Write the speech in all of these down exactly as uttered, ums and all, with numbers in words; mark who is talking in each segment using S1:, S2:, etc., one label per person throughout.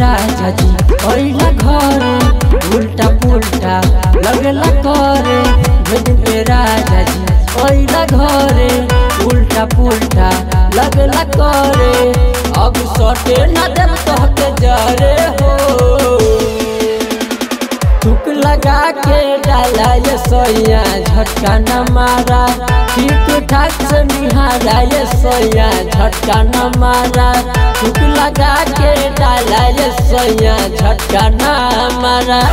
S1: राजा जी ओइला घरे उल्टा पुल्टा लगला करे। भेज के राजा जी ओइला घरे उल्टा पुल्टा लगला करे। अब सटे न देव तोहके जरे हो। थूक लगा के डाला ये सोया झटका न मारा। ठीक ठाक से निहारा ये सोया झटका न मारा। थूक लगा के डाला ये सोया झटका न मारा।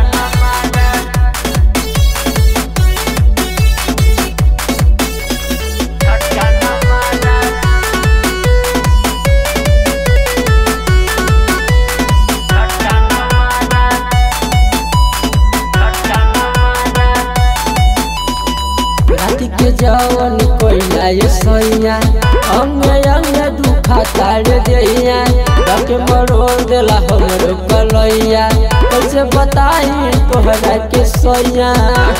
S1: के जवन कोइला ये सोया अंग अंग दुखा तार दिया। रख मरोड़ देला हमरो कलैया। कैसे बताई तोहरा के सोया।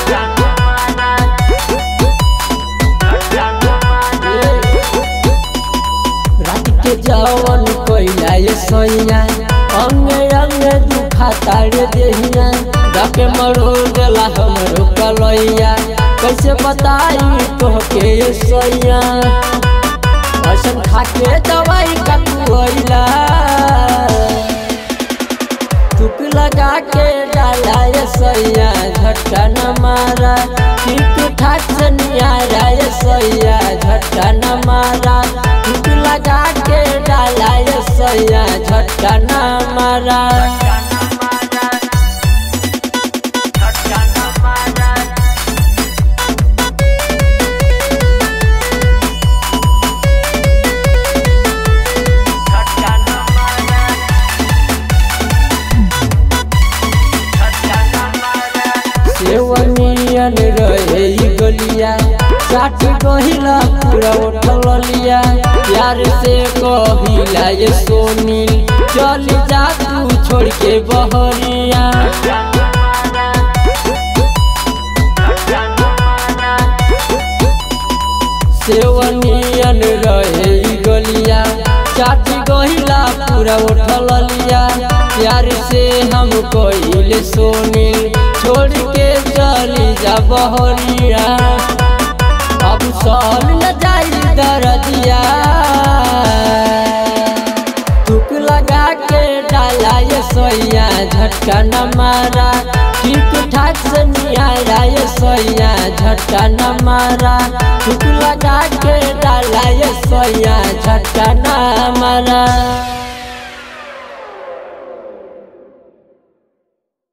S1: रात के जवन कोइला ये सोया अंग अंग दुखा तार दिया। रख मरोड़ देला हमरो कलैया। कैसे बताई तोहके सोया। असम खाके दवाई कटुइला। थूक लगा के डाला ये सोया झटका न मारा। ठीक ठाक से निहारा ये सोया झटका न मारा। थूक लगा के डाला ये सोया झटका न मारा। सेवनियन रहे गलिया चाट गहिला पूरा उठल लिया। प्यार से कहिला ये सोनी चल जा तू छोड़ के बहरिया। सेवनियन रहे गलिया चाट गहिला पूरा उठल लिया। प्यार से हम कहिले सोनी छोड़ के चली जा बहरिया। अब सल न जाई दरदिया। थूक लगा के डाला ये सोया झटका न मारा। ठीक ठाक से निहारा ये सोया झटका न मारा। थूक लगा के डाला ये सोया झटका न मारा।